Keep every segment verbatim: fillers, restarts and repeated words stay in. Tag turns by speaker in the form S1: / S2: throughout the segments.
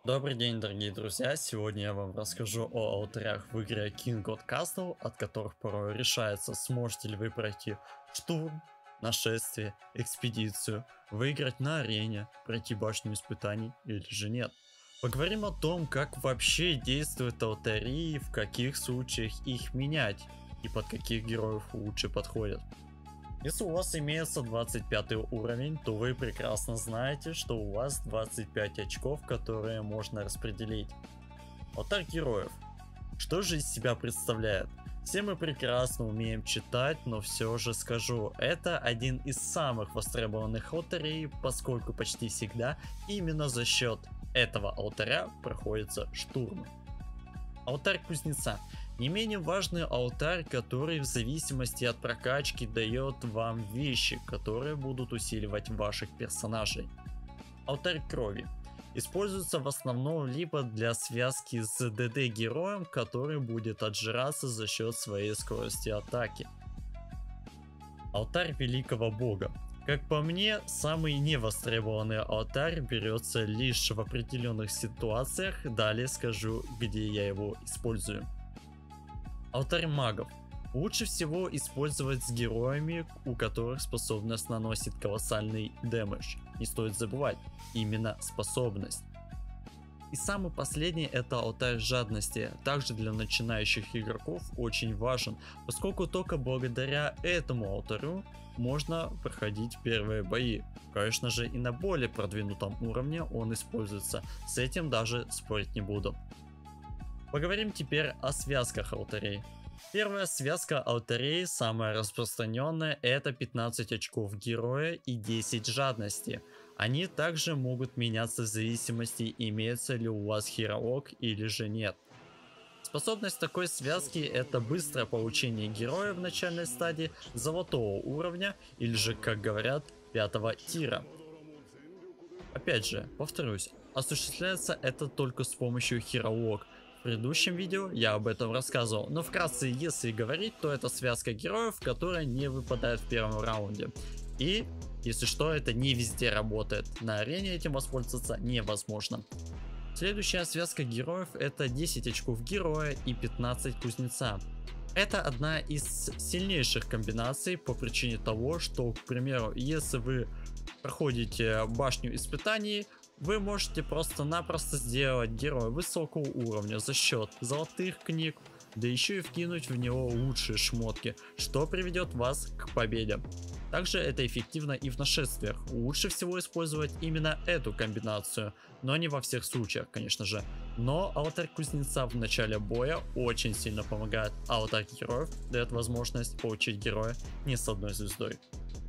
S1: Добрый день, дорогие друзья! Сегодня я вам расскажу о алтарях в игре King God Castle, от которых порой решается, сможете ли вы пройти штурм, нашествие, экспедицию, выиграть на арене, пройти башню испытаний или же нет. Поговорим о том, как вообще действуют алтари, в каких случаях их менять и под каких героев лучше подходят. Если у вас имеется двадцать пятый уровень, то вы прекрасно знаете, что у вас двадцать пять очков, которые можно распределить. Алтарь героев. Что же из себя представляет? Все мы прекрасно умеем читать, но все же скажу, это один из самых востребованных алтарей, поскольку почти всегда именно за счет этого алтаря проходится штурм. Алтарь кузнеца. Не менее важный алтарь, который в зависимости от прокачки дает вам вещи, которые будут усиливать ваших персонажей. Алтарь крови. Используется в основном либо для связки с ДД героем, который будет отжираться за счет своей скорости атаки. Алтарь великого бога. Как по мне, самый невостребованный алтарь берется лишь в определенных ситуациях, далее скажу, где я его использую. Алтарь магов. Лучше всего использовать с героями, у которых способность наносит колоссальный дэмэдж. Не стоит забывать, именно способность. И самый последний — это алтарь жадности. Также для начинающих игроков очень важен, поскольку только благодаря этому алтарю можно проходить первые бои. Конечно же, и на более продвинутом уровне он используется, с этим даже спорить не буду. Поговорим теперь о связках алтарей. Первая связка алтарей, самая распространенная, это пятнадцать очков героя и десять жадности. Они также могут меняться в зависимости, имеется ли у вас хироок или же нет. Способность такой связки — это быстрое получение героя в начальной стадии золотого уровня или же, как говорят, пятого тира. Опять же, повторюсь, осуществляется это только с помощью хироок. В предыдущем видео я об этом рассказывал, но вкратце, если говорить, то это связка героев, которая не выпадает в первом раунде. И, если что, это не везде работает, на арене этим воспользоваться невозможно. Следующая связка героев — это десять очков героя и пятнадцать кузнеца. Это одна из сильнейших комбинаций по причине того, что, к примеру, если вы проходите башню испытаний, вы можете просто-напросто сделать героя высокого уровня за счет золотых книг, да еще и вкинуть в него лучшие шмотки, что приведет вас к победе. Также это эффективно и в нашествиях. Лучше всего использовать именно эту комбинацию, но не во всех случаях, конечно же. Но алтарь кузнеца в начале боя очень сильно помогает, а алтарь героев дает возможность получить героя не с одной звездой.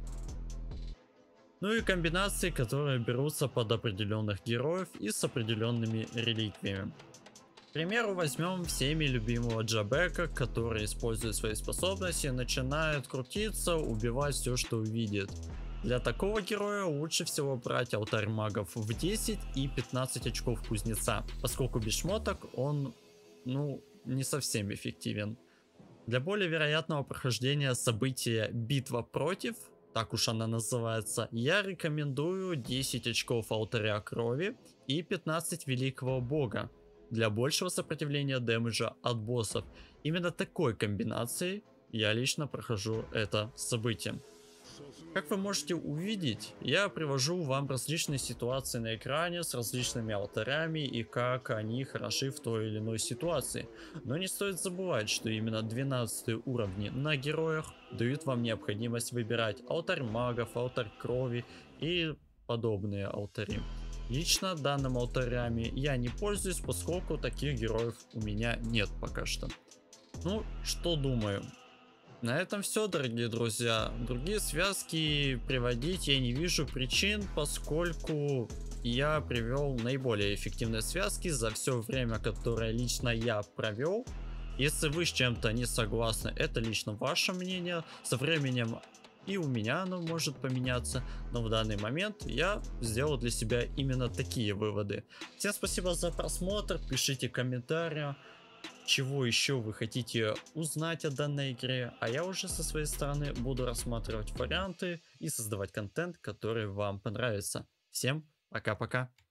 S1: Ну и комбинации, которые берутся под определенных героев и с определенными реликвиями. К примеру, возьмем всеми любимого Джабека, который, используя свои способности, начинает крутиться, убивать все, что увидит. Для такого героя лучше всего брать алтарь магов в десять и пятнадцать очков кузнеца, поскольку без шмоток он, ну, не совсем эффективен. Для более вероятного прохождения события «Битва против», так уж она называется, я рекомендую десять очков алтаря крови и пятнадцать великого бога. Для большего сопротивления дэмэджа от боссов. Именно такой комбинацией я лично прохожу это событие. Как вы можете увидеть, я привожу вам различные ситуации на экране с различными алтарями и как они хороши в той или иной ситуации. Но не стоит забывать, что именно двенадцатые уровни на героях дают вам необходимость выбирать алтарь магов, алтарь крови и подобные алтари. Лично данным алтарями я не пользуюсь, поскольку таких героев у меня нет пока что. Ну, что думаю. На этом все, дорогие друзья. Другие связки приводить я не вижу причин, поскольку я привел наиболее эффективные связки за все время, которое лично я провел. Если вы с чем-то не согласны, это лично ваше мнение. Со временем и у меня оно может поменяться, но в данный момент я сделал для себя именно такие выводы. Всем спасибо за просмотр, пишите комментарии, чего еще вы хотите узнать о данной игре, а я уже со своей стороны буду рассматривать варианты и создавать контент, который вам понравится. Всем пока-пока.